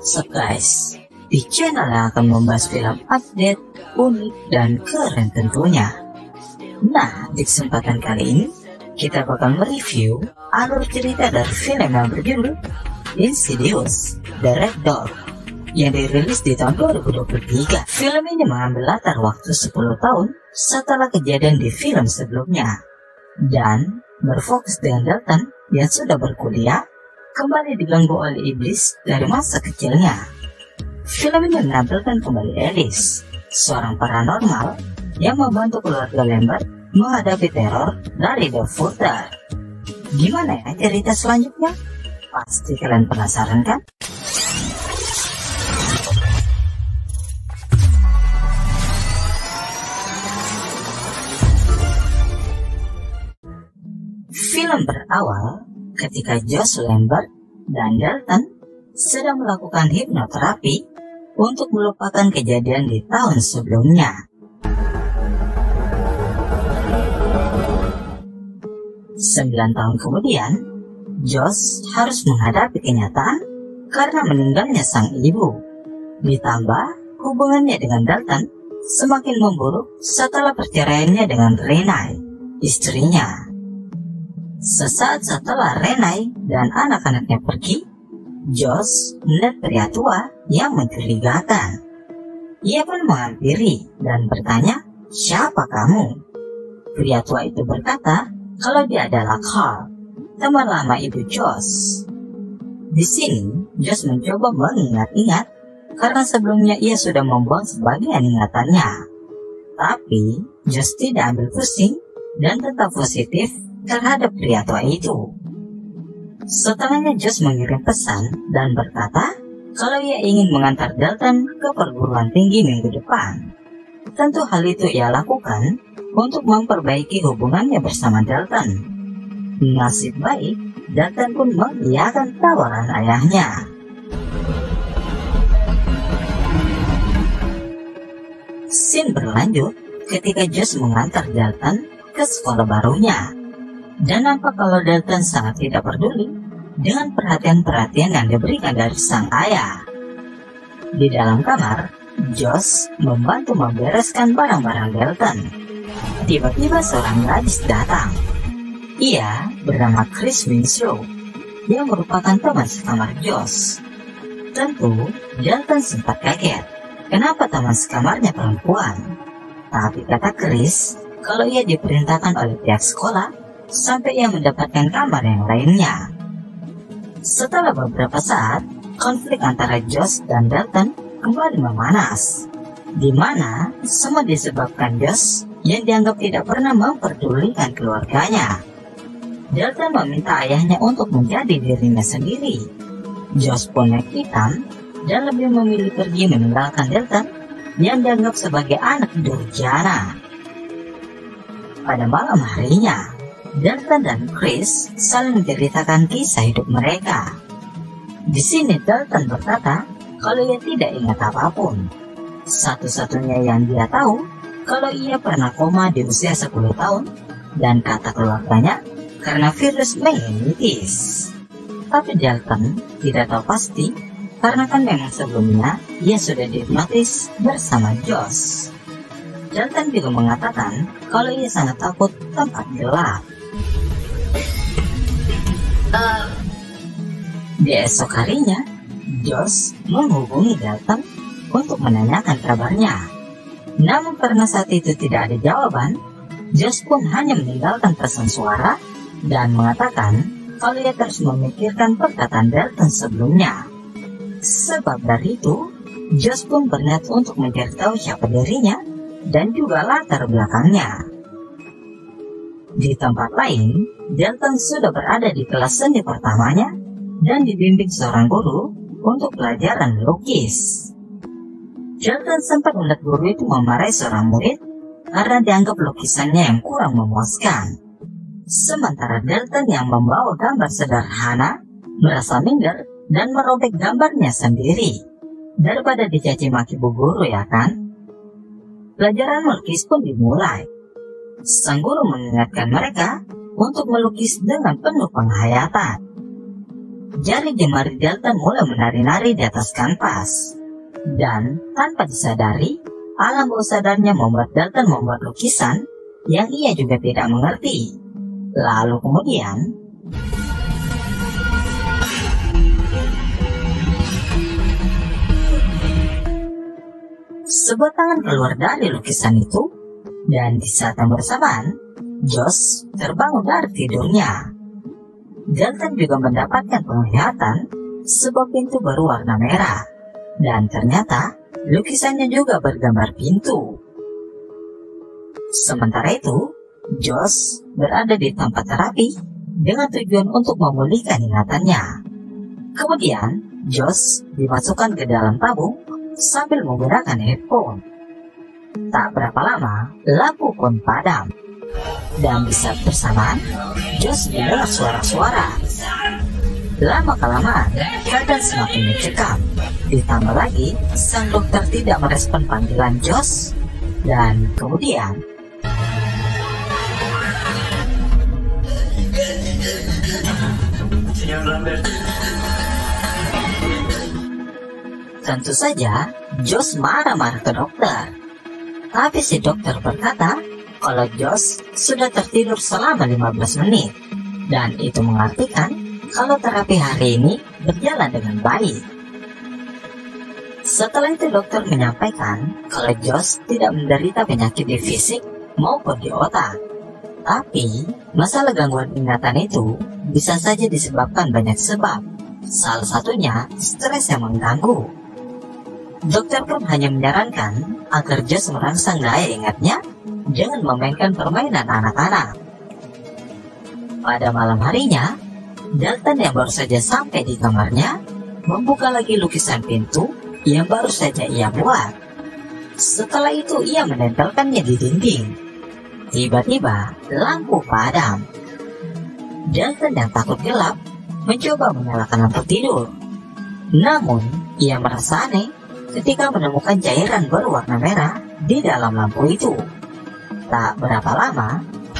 What's up guys, di channel yang akan membahas film update, unik, dan keren tentunya. Nah, di kesempatan kali ini kita bakal mereview alur cerita dari film yang berjudul Insidious The Red Door yang dirilis di tahun 2023. Film ini mengambil latar waktu 10 tahun setelah kejadian di film sebelumnya dan berfokus dengan Dalton yang sudah berkuliah kembali diganggu oleh iblis dari masa kecilnya. Film ini menampilkan kembali Alice, seorang paranormal yang membantu keluarga Lambert menghadapi teror dari The Further. Gimana ya cerita selanjutnya? Pasti kalian penasaran kan? Film berawal ketika Josh Lambert dan Dalton sedang melakukan hipnoterapi untuk melupakan kejadian di tahun sebelumnya. Sembilan tahun kemudian, Josh harus menghadapi kenyataan karena meninggalnya sang ibu. Ditambah hubungannya dengan Dalton semakin memburuk setelah perceraiannya dengan Renai, istrinya. Sesaat setelah Renai dan anak-anaknya pergi, Josh melihat pria tua yang mencurigakan. Ia pun menghampiri dan bertanya, "Siapa kamu?" Pria tua itu berkata kalau dia adalah Carl, teman lama ibu Josh. Di sini, Josh mencoba mengingat-ingat karena sebelumnya ia sudah membuang sebagian ingatannya. Tapi, Josh tidak ambil pusing dan tetap positif terhadap pria tua itu. Setelahnya Josh mengirim pesan dan berkata kalau ia ingin mengantar Dalton ke perguruan tinggi minggu depan. Tentu hal itu ia lakukan untuk memperbaiki hubungannya bersama Dalton. Nasib baik, Dalton pun mengiyakan tawaran ayahnya. Scene berlanjut ketika Josh mengantar Dalton ke sekolah barunya. Dan nampak kalau Dalton sangat tidak peduli dengan perhatian-perhatian yang diberikan dari sang ayah. Di dalam kamar, Josh membantu membereskan barang-barang Dalton. Tiba-tiba seorang gadis datang. Ia bernama Chris Winslow, yang merupakan teman sekamar Josh. Tentu, Dalton sempat kaget. Kenapa teman sekamarnya perempuan? Tapi kata Chris, kalau ia diperintahkan oleh pihak sekolah sampai ia mendapatkan kamar yang lainnya. Setelah beberapa saat, konflik antara Josh dan Dalton kembali memanas, di mana semua disebabkan Josh yang dianggap tidak pernah memperdulikan keluarganya. Dalton meminta ayahnya untuk menjadi dirinya sendiri. Josh pun naik hitam dan lebih memilih pergi meninggalkan Dalton yang dianggap sebagai anak durjana. Pada malam harinya, Dalton dan Chris saling menceritakan kisah hidup mereka. Di sini Dalton berkata kalau ia tidak ingat apapun. Satu-satunya yang dia tahu kalau ia pernah koma di usia 10 tahun dan kata keluarganya karena virus meningitis. Tapi Dalton tidak tahu pasti karena kan memang sebelumnya ia sudah dihipnotis bersama Josh. Dalton juga mengatakan kalau ia sangat takut tempat gelap. Di esok harinya, Josh menghubungi Dalton untuk menanyakan kabarnya. Namun karena saat itu tidak ada jawaban, Josh pun hanya meninggalkan pesan suara dan mengatakan kalau ia terus memikirkan perkataan Dalton sebelumnya. Sebab dari itu, Josh pun berniat untuk mencari tahu siapa dirinya dan juga latar belakangnya. Di tempat lain, Dalton sudah berada di kelas seni pertamanya dan dibimbing seorang guru untuk pelajaran lukis. Dalton sempat melihat guru itu memarahi seorang murid karena dianggap lukisannya yang kurang memuaskan. Sementara Dalton yang membawa gambar sederhana merasa minder dan merobek gambarnya sendiri. Daripada dicaci maki bu guru, ya kan? Pelajaran melukis pun dimulai. Sang guru mengingatkan mereka untuk melukis dengan penuh penghayatan. jari jemari Dalton mulai menari-nari di atas kanvas. Dan tanpa disadari, alam bawah sadarnya membuat Dalton membuat lukisan yang ia juga tidak mengerti. Lalu kemudian, sebuah tangan keluar dari lukisan itu, dan di saat yang bersamaan, Josh terbangun dari tidurnya. Dalton juga mendapatkan penglihatan sebuah pintu berwarna merah, dan ternyata lukisannya juga bergambar pintu. Sementara itu, Josh berada di tempat terapi dengan tujuan untuk memulihkan ingatannya. Kemudian, Josh dimasukkan ke dalam tabung sambil menggunakan headphone. Tak berapa lama, lampu pun padam. Dan di saat bersamaan, Josh mendengar suara-suara. Lama-kelamaan, keadaan semakin mencekam. Ditambah lagi, sang dokter tidak merespon panggilan Josh. Dan kemudian, tentu saja, Josh marah-marah ke dokter. Tapi si dokter berkata kalau Josh sudah tertidur selama 15 menit. Dan itu mengartikan kalau terapi hari ini berjalan dengan baik. Setelah itu dokter menyampaikan kalau Josh tidak menderita penyakit di fisik maupun di otak. Tapi masalah gangguan ingatan itu bisa saja disebabkan banyak sebab. Salah satunya stres yang mengganggu. Dokter pun hanya menyarankan agar Josh merangsang daya ingatnya dengan memainkan permainan anak-anak. Pada malam harinya, Dalton yang baru saja sampai di kamarnya membuka lagi lukisan pintu yang baru saja ia buat. Setelah itu ia menempelkannya di dinding. Tiba-tiba lampu padam. Dalton yang takut gelap mencoba menyalakan lampu tidur. Namun ia merasa aneh ketika menemukan cairan berwarna merah di dalam lampu itu. Tak berapa lama,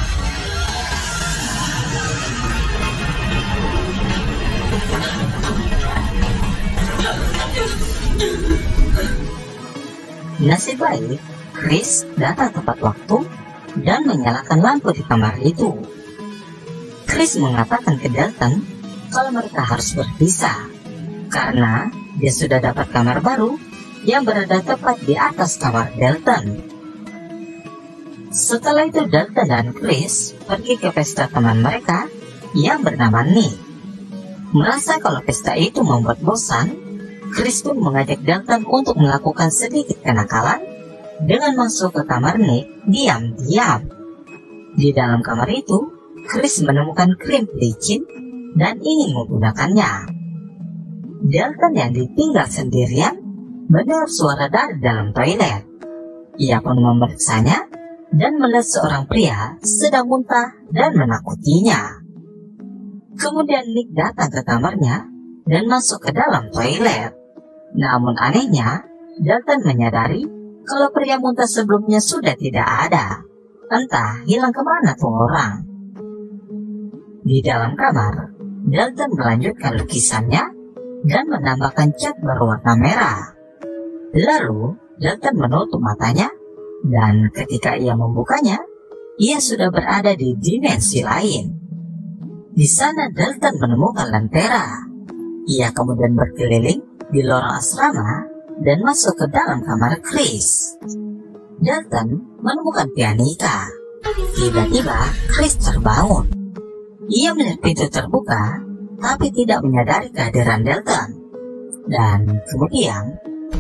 nasib baik, Chris datang tepat waktu dan menyalakan lampu di kamar itu. Chris mengatakan ke Dalton kalau mereka harus berpisah karena dia sudah dapat kamar baru yang berada tepat di atas kamar Dalton. Setelah itu Dalton dan Chris pergi ke pesta teman mereka yang bernama Nick. Merasa kalau pesta itu membuat bosan, Chris pun mengajak Dalton untuk melakukan sedikit kenakalan dengan masuk ke kamar Nick diam-diam. Di dalam kamar itu, Chris menemukan krim pelicin dan ingin menggunakannya. Dalton yang ditinggal sendirian mendengar suara dari dalam toilet. Ia pun memeriksanya dan melihat seorang pria sedang muntah dan menakutinya. Kemudian Nick datang ke kamarnya dan masuk ke dalam toilet. Namun anehnya, Dalton menyadari kalau pria muntah sebelumnya sudah tidak ada. Entah hilang kemana tuh orang. Di dalam kamar, Dalton melanjutkan lukisannya dan menambahkan cat berwarna merah. Lalu, Dalton menutup matanya, dan ketika ia membukanya, ia sudah berada di dimensi lain. Di sana Dalton menemukan lentera. Ia kemudian berkeliling di lorong asrama dan masuk ke dalam kamar Chris. Dalton menemukan pianika. Tiba-tiba Chris terbangun. Ia melihat pintu terbuka, tapi tidak menyadari kehadiran Dalton. Dan kemudian,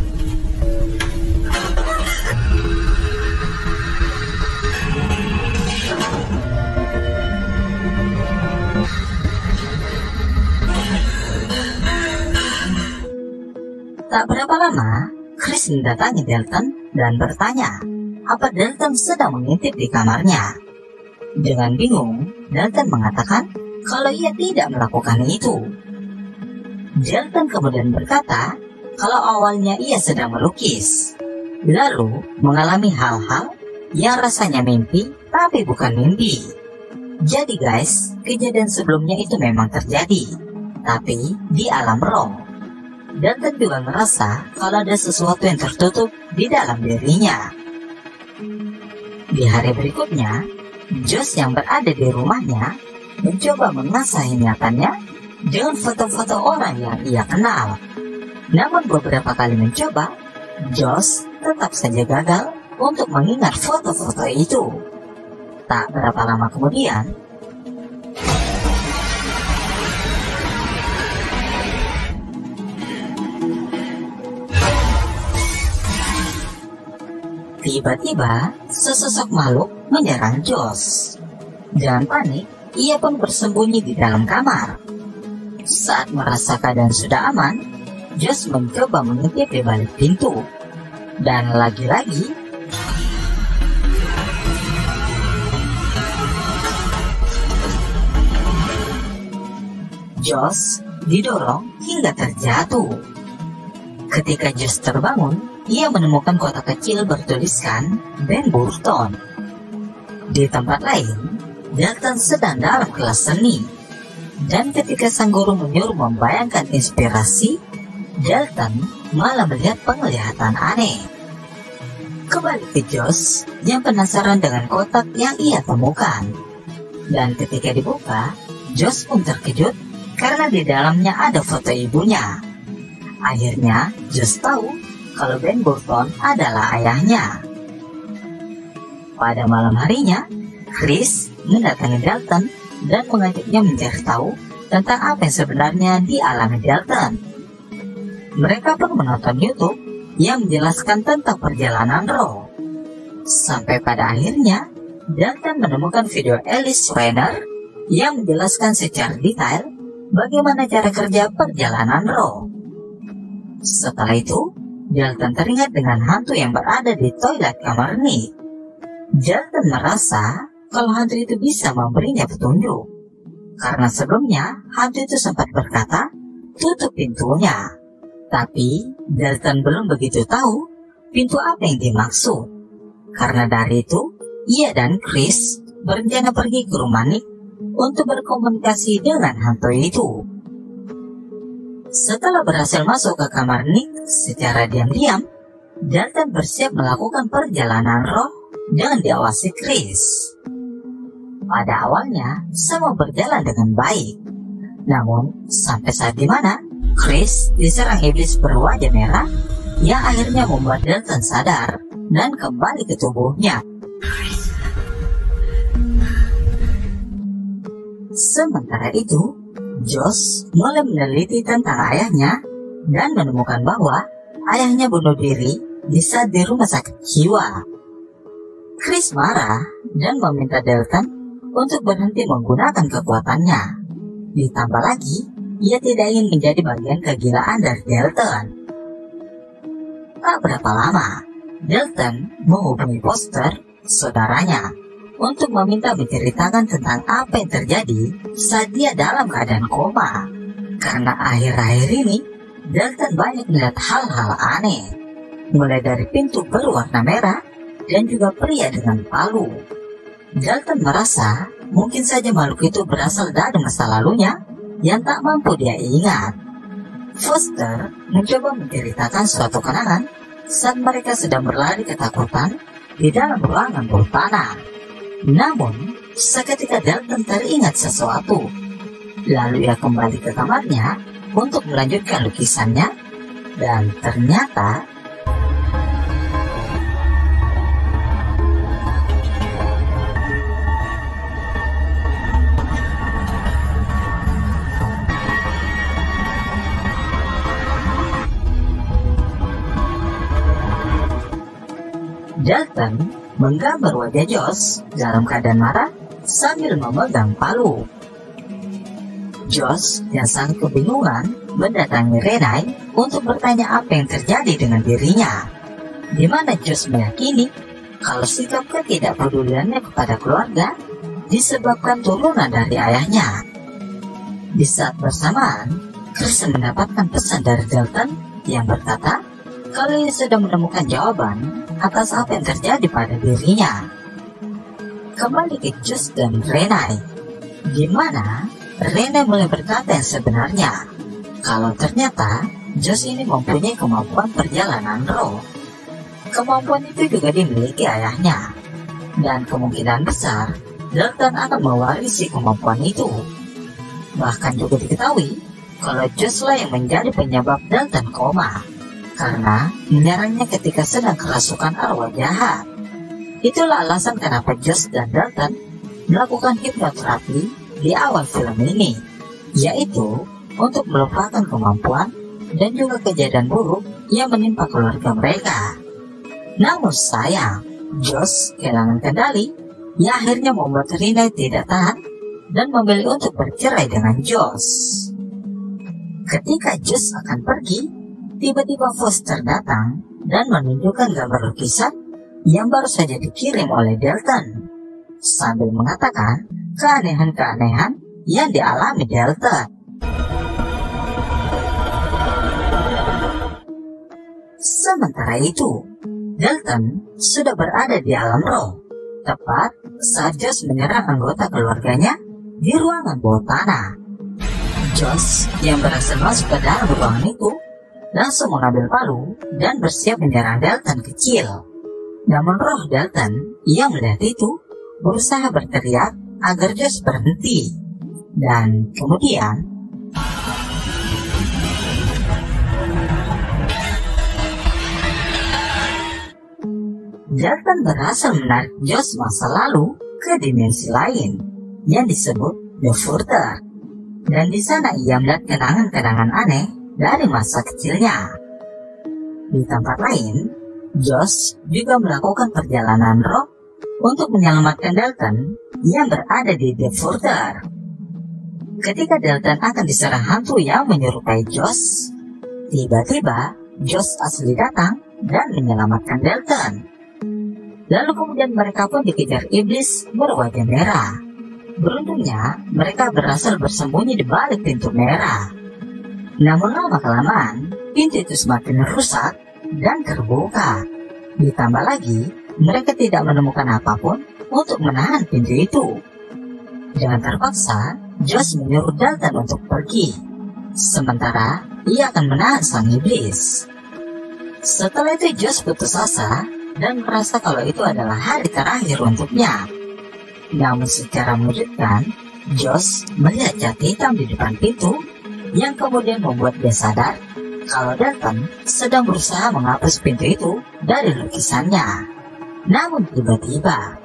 tak berapa lama, Chris mendatangi Dalton dan bertanya apa Dalton sedang mengintip di kamarnya. Dengan bingung, Dalton mengatakan kalau ia tidak melakukan itu. Dalton kemudian berkata kalau awalnya ia sedang melukis, lalu mengalami hal-hal yang rasanya mimpi tapi bukan mimpi. Jadi guys, kejadian sebelumnya itu memang terjadi, tapi di alam roh. Dalton juga merasa kalau ada sesuatu yang tertutup di dalam dirinya. Di hari berikutnya, Josh yang berada di rumahnya mencoba mengasah ingatannya dengan foto-foto orang yang ia kenal. Namun beberapa kali mencoba, Josh tetap saja gagal untuk mengingat foto-foto itu. Tak berapa lama kemudian, tiba-tiba sesosok makhluk menyerang Josh. Dengan panik, ia pun bersembunyi di dalam kamar. Saat merasa keadaan sudah aman, Josh mencoba mengintip di balik pintu. Dan lagi-lagi, Josh didorong hingga terjatuh. Ketika Josh terbangun, ia menemukan kotak kecil bertuliskan Ben Burton. Di tempat lain, Dalton sedang dalam kelas seni. Dan ketika sang guru menyuruh membayangkan inspirasi, Dalton malah melihat penglihatan aneh. Kembali ke Josh yang penasaran dengan kotak yang ia temukan. Dan ketika dibuka, Josh pun terkejut karena di dalamnya ada foto ibunya. Akhirnya, Josh tahu kalau Ben Burton adalah ayahnya. Pada malam harinya, Chris mendatangi Dalton dan mengajaknya mencari tahu tentang apa yang sebenarnya dialami Dalton. Mereka pun menonton YouTube yang menjelaskan tentang perjalanan roh. Sampai pada akhirnya, Dalton menemukan video Alice Weiner yang menjelaskan secara detail bagaimana cara kerja perjalanan roh. Setelah itu, Dalton teringat dengan hantu yang berada di toilet kamar Nick. Dalton merasa kalau hantu itu bisa memberinya petunjuk, karena sebelumnya hantu itu sempat berkata, "Tutup pintunya." Tapi Dalton belum begitu tahu pintu apa yang dimaksud. Karena dari itu, ia dan Chris berencana pergi ke rumah Nick untuk berkomunikasi dengan hantu itu. Setelah berhasil masuk ke kamar Nick secara diam-diam, Dalton bersiap melakukan perjalanan roh dengan diawasi Chris. Pada awalnya, semua berjalan dengan baik. Namun, sampai saat dimana Chris diserang iblis berwajah merah yang akhirnya membuat Dalton sadar dan kembali ke tubuhnya. Sementara itu, Josh mulai meneliti tentang ayahnya dan menemukan bahwa ayahnya bunuh diri di saat di rumah sakit jiwa. Chris marah dan meminta Dalton untuk berhenti menggunakan kekuatannya. Ditambah lagi, ia tidak ingin menjadi bagian kegilaan dari Dalton. Tak berapa lama, Dalton menghubungi Foster, saudaranya, untuk meminta menceritakan tentang apa yang terjadi saat dia dalam keadaan koma. Karena akhir-akhir ini, Dalton banyak melihat hal-hal aneh, mulai dari pintu berwarna merah dan juga pria dengan palu. Dalton merasa mungkin saja makhluk itu berasal dari masa lalunya yang tak mampu dia ingat. Foster mencoba menceritakan suatu kenangan saat mereka sedang berlari ketakutan di dalam ruangan bawah tanah. Namun, seketika Dalton teringat sesuatu. Lalu ia kembali ke kamarnya untuk melanjutkan lukisannya, dan ternyata Dalton menggambar wajah Josh dalam keadaan marah sambil memegang palu. Josh yang sangat kebingungan mendatangi Renai untuk bertanya apa yang terjadi dengan dirinya, di mana Josh meyakini kalau sikap ketidakpeduliannya kepada keluarga disebabkan turunan dari ayahnya. Di saat bersamaan, Chris mendapatkan pesan dari Dalton yang berkata kalau ia sudah menemukan jawaban atas apa yang terjadi pada dirinya. Kembali ke Josh dan Renai, di mana Rene mulai berkata yang sebenarnya, kalau ternyata Josh ini mempunyai kemampuan perjalanan roh. Kemampuan itu juga dimiliki ayahnya, dan kemungkinan besar Dalton akan mewarisi kemampuan itu. Bahkan juga diketahui kalau Josh lah yang menjadi penyebab Dalton koma, karena menyerangnya ketika sedang kerasukan arwah jahat. Itulah alasan kenapa Josh dan Dalton melakukan hipnoterapi di awal film ini, yaitu untuk melupakan kemampuan dan juga kejadian buruk yang menimpa keluarga mereka. Namun sayang, Josh kehilangan kendali yang akhirnya membuat Rina tidak tahan dan memilih untuk bercerai dengan Josh. Ketika Josh akan pergi, tiba-tiba Foster datang dan menunjukkan gambar lukisan yang baru saja dikirim oleh Dalton, sambil mengatakan keanehan-keanehan yang dialami Dalton. Sementara itu, Dalton sudah berada di alam roh, tepat saat Josh menyerang anggota keluarganya di ruangan bawah tanah. Josh yang berhasil masuk ke dalam ruangan itu langsung mengambil palu dan bersiap menyerang Dalton kecil. Namun roh Dalton yang melihat itu berusaha berteriak agar Josh berhenti, dan kemudian Dalton berhasil menarik Josh masa lalu ke dimensi lain yang disebut The Further, dan di sana ia melihat kenangan-kenangan aneh dari masa kecilnya. Di tempat lain, Josh juga melakukan perjalanan roh untuk menyelamatkan Dalton yang berada di The Further. Ketika Dalton akan diserang hantu yang menyerupai Josh, tiba-tiba Josh asli datang dan menyelamatkan Dalton. Lalu kemudian mereka pun dikejar iblis berwajah merah. Beruntungnya mereka berhasil bersembunyi di balik pintu merah. Namun lama-kelamaan pintu itu semakin rusak dan terbuka. Ditambah lagi mereka tidak menemukan apapun untuk menahan pintu itu. Dengan terpaksa Josh menyuruh Dalton untuk pergi, sementara ia akan menahan sang iblis. Setelah itu Josh putus asa dan merasa kalau itu adalah hari terakhir untuknya. Namun secara mengejutkan, Josh melihat cat hitam di depan pintu yang kemudian membuat dia sadar kalau Dalton sedang berusaha menghapus pintu itu dari lukisannya. Namun tiba-tiba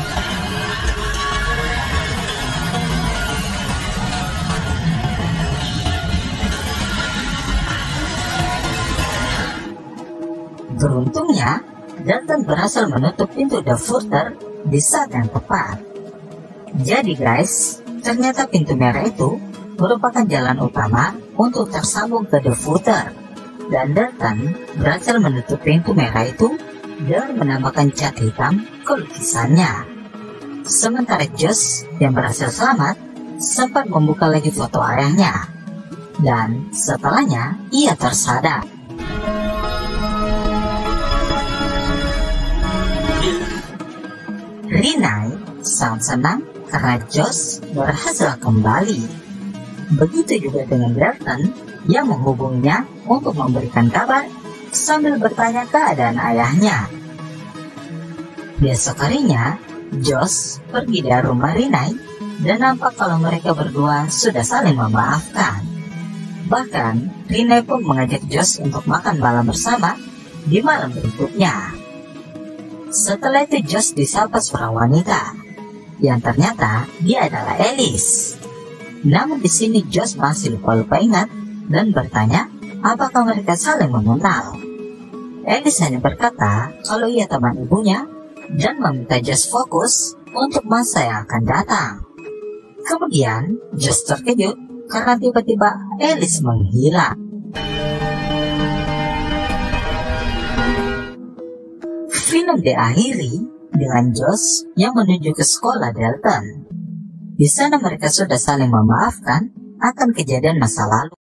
beruntungnya Dalton berhasil menutup pintu The Further di saat yang tepat. Jadi guys, ternyata pintu merah itu merupakan jalan utama untuk tersambung ke The Further, dan Dalton berhasil menutup pintu merah itu dengan menambahkan cat hitam ke lukisannya. Sementara Josh yang berhasil selamat sempat membuka lagi foto ayahnya, dan setelahnya ia tersadar. Rina sangat senang karena Josh berhasil kembali. Begitu juga dengan Dalton yang menghubunginya untuk memberikan kabar sambil bertanya keadaan ayahnya. Besok harinya, Josh pergi dari rumah Rina dan nampak kalau mereka berdua sudah saling memaafkan. Bahkan, Rina pun mengajak Josh untuk makan malam bersama di malam berikutnya. Setelah itu Josh disapa seorang wanita yang ternyata dia adalah Alice. Namun di sini Josh masih lupa ingat dan bertanya apakah mereka saling mengenal. Alice hanya berkata kalau ia teman ibunya dan meminta Josh fokus untuk masa yang akan datang. Kemudian Josh terkejut karena tiba-tiba Alice menghilang. Film diakhiri dengan Josh yang menuju ke sekolah Dalton. Di sana mereka sudah saling memaafkan akan kejadian masa lalu.